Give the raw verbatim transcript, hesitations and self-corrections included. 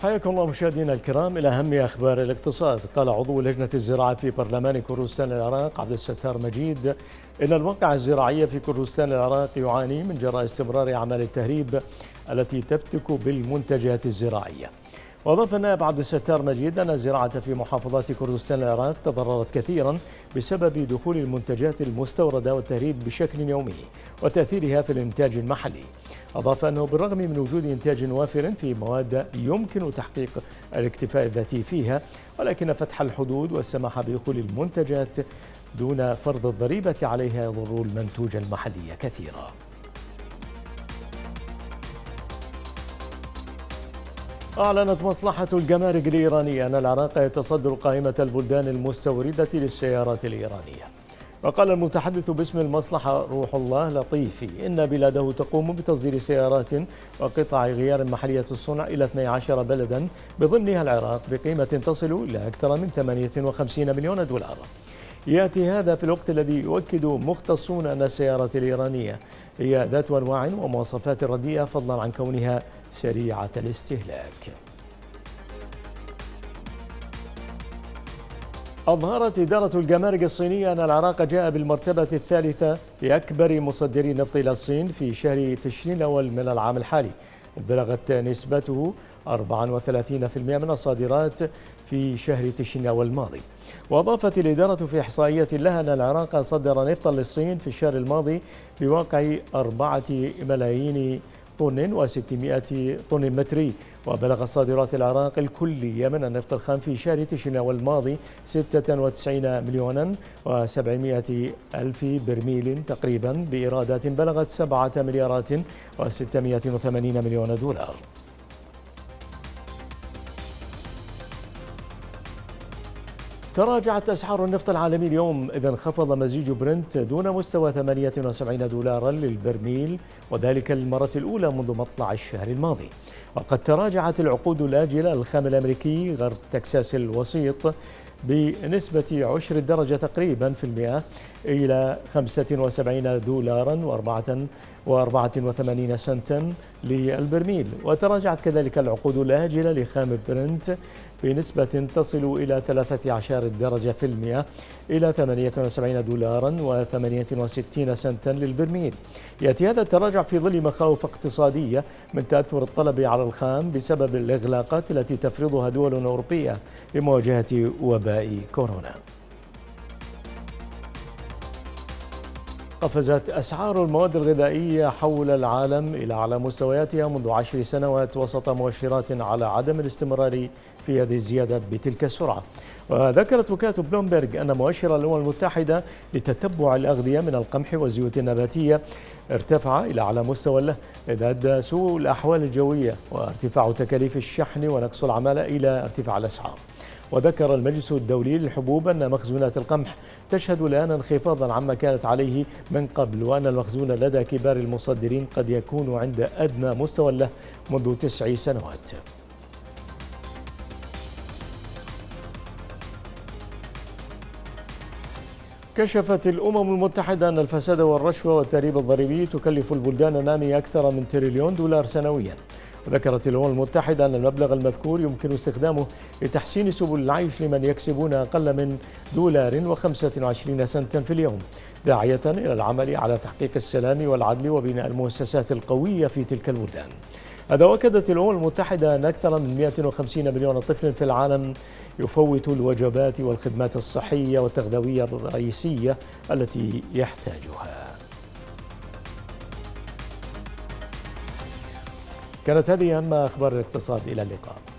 حياكم الله مشاهدينا الكرام إلى أهم أخبار الاقتصاد. قال عضو لجنة الزراعة في برلمان كردستان العراق عبد الستار مجيد إن الواقع الزراعي في كردستان العراق يعاني من جراء استمرار أعمال التهريب التي تفتك بالمنتجات الزراعية. وأضاف النائب عبد الستار مجيد أن الزراعة في محافظات كردستان العراق تضررت كثيرا بسبب دخول المنتجات المستوردة والتهريب بشكل يومي وتأثيرها في الإنتاج المحلي. أضاف أنه بالرغم من وجود إنتاج وافر في مواد يمكن تحقيق الاكتفاء الذاتي فيها، ولكن فتح الحدود والسماح بدخول المنتجات دون فرض الضريبة عليها يضر المنتوج المحلي كثيرا. أعلنت مصلحة الجمارك الإيرانية أن العراق يتصدر قائمة البلدان المستوردة للسيارات الإيرانية. وقال المتحدث باسم المصلحة روح الله لطيفي إن بلاده تقوم بتصدير سيارات وقطع غيار محلية الصنع إلى اثني عشر بلدا بضمنها العراق بقيمة تصل إلى أكثر من ثمانية وخمسين مليون دولار. يأتي هذا في الوقت الذي يؤكد مختصون أن السيارات الإيرانية هي ذات أنواع ومواصفات رديئة فضلا عن كونها سريعة الاستهلاك. أظهرت إدارة الجمارك الصينية أن العراق جاء بالمرتبة الثالثة لأكبر مصدري النفط إلى الصين في شهر تشرين الأول من العام الحالي، إذ بلغت نسبته أربعة وثلاثين بالمئة من الصادرات في شهر تشرين الأول الماضي. وأضافت الإدارة في إحصائية لها أن العراق صدر نفطا للصين في الشهر الماضي بواقع أربعة ملايين طن وستمائة طن متري. وبلغ صادرات العراق الكلية من النفط الخام في شهر تشرين الأول الماضي ستة وتسعين مليونا وسبعمائة ألف برميل تقريبا بإيرادات بلغت سبعة مليارات وستمائة وثمانين مليون دولار. تراجعت أسعار النفط العالمي اليوم، إذ انخفض مزيج برنت دون مستوى ثمانية وسبعين دولارا للبرميل، وذلك للمرة الأولى منذ مطلع الشهر الماضي. وقد تراجعت العقود الآجلة للخام الأمريكي غرب تكساس الوسيط بنسبة عشر الدرجة تقريبا في المئة إلى خمسة وسبعين دولارا وأربعة وثمانين سنتا للبرميل. وتراجعت كذلك العقود الآجلة لخام برنت بنسبة تصل إلى ثلاثة عشر الدرجة في المئة إلى ثمانية وسبعين دولارا وثمانية وستين سنتا للبرميل. يأتي هذا التراجع في ظل مخاوف اقتصادية من تأثر الطلب على الخام بسبب الإغلاقات التي تفرضها دول أوروبية لمواجهة وباء كورونا. قفزت أسعار المواد الغذائية حول العالم إلى أعلى مستوياتها منذ عشر سنوات وسط مؤشرات على عدم الاستمرار في هذه الزيادة بتلك السرعة. وذكرت وكالة بلومبرج أن مؤشر الأمم المتحدة لتتبع الأغذية من القمح والزيوت النباتية ارتفع إلى أعلى مستوى له، إذ أدى سوء الأحوال الجوية وارتفاع تكاليف الشحن ونقص العمالة إلى ارتفاع الأسعار. وذكر المجلس الدولي للحبوب أن مخزونات القمح تشهد الآن انخفاضا عما كانت عليه من قبل، وأن المخزون لدى كبار المصدرين قد يكون عند أدنى مستوى له منذ تسع سنوات. كشفت الأمم المتحدة أن الفساد والرشوة والتهريب الضريبي تكلف البلدان النامية أكثر من تريليون دولار سنويا. وذكرت الأمم المتحدة أن المبلغ المذكور يمكن استخدامه لتحسين سبل العيش لمن يكسبون أقل من دولار وخمسة وعشرين سنتا في اليوم، داعية إلى العمل على تحقيق السلام والعدل وبناء المؤسسات القوية في تلك البلدان. هذا وأكدت الأمم المتحدة أن أكثر من مئة وخمسين مليون طفل في العالم يفوت الوجبات والخدمات الصحية والتغذوية الرئيسية التي يحتاجها. كانت هذه أهم أخبار الاقتصاد، إلى اللقاء.